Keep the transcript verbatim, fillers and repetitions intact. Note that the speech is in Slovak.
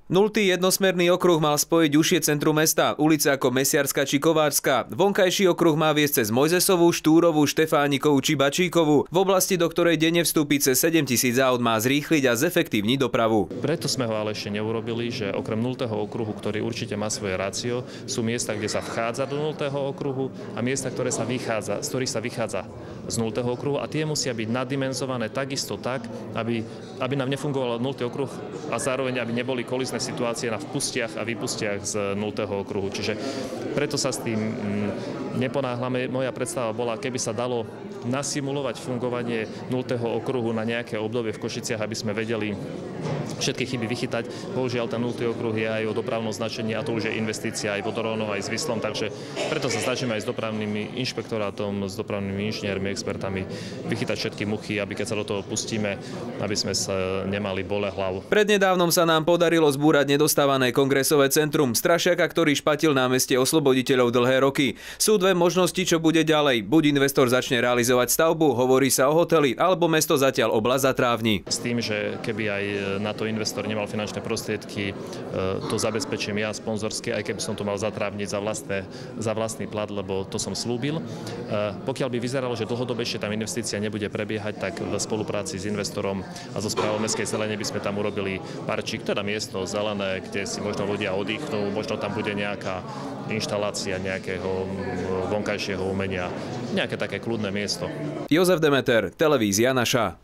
Nultý jednosmerný okruh mal spojiť užšie centrum mesta, ulice ako Mesiarska či Kovárska. Vonkajší okruh má viesť cez Mojzesovú, Štúrovú, Štefánikovú či Bačíkovú. V oblasti, do ktorej denne vstúpi cez sedem tisíc aut, má zrýchliť a zefektívniť dopravu. Preto sme ho ale ešte neurobili, že okrem nultého okruhu, ktorý určite má svoje rácio, sú miesta, kde sa vchádza do nultého okruhu a miesta, ktoré sa vychádza, z ktorých sa vychádza z nultého okruhu, a tie musia byť naddimenzované takisto tak, aby, aby nám nefungoval nultý okruh a zároveň aby neboli kolizné situácie na vpustiach a výpustiach z nultého okruhu. Čiže preto sa s tým neponáhľame. Moja predstava bola, keby sa dalo nasimulovať fungovanie nultého okruhu na nejaké obdobie v Košiciach, aby sme vedeli všetky chyby vychytať. Bohužiaľ, ten nultý okruh je aj o dopravnom značení a to už je investícia aj vodorovnou, aj s Vyslom, takže preto sa snažíme aj s dopravným inšpektorátom, s dopravnými inžiniermi, expertami vychytať všetky muchy, aby keď sa do toho pustíme, aby sme sa nemali bole hlavu. Prednedávnom sa nám podarilo zbúrať nedostávané kongresové centrum Strašiaka, ktorý špatil námestie Osloboditeľov dlhé roky. Sú dve možnosti, čo bude ďalej. Buď investor začne realizovať stavbu, hovorí sa o hoteli, alebo mesto zatiaľ oblasť zatrávni. S tým, že keby aj na to investor nemal finančné prostriedky, to zabezpečím ja sponzorsky, aj keby som to mal zatrávniť za, vlastné, za vlastný plat, lebo to som slúbil. Pokiaľ by vyzeralo, že dlhodobejšie tam investícia nebude prebiehať, tak v spolupráci s investorom a so správou mestskej zelene by sme tam urobili parčík, teda miesto zelené, kde si možno ľudia oddychnú, možno tam bude nejaká inštalácia nejakého vonkajšieho umenia, nejaké také kľudné miesto. Jozef Demeter, televízia Naša.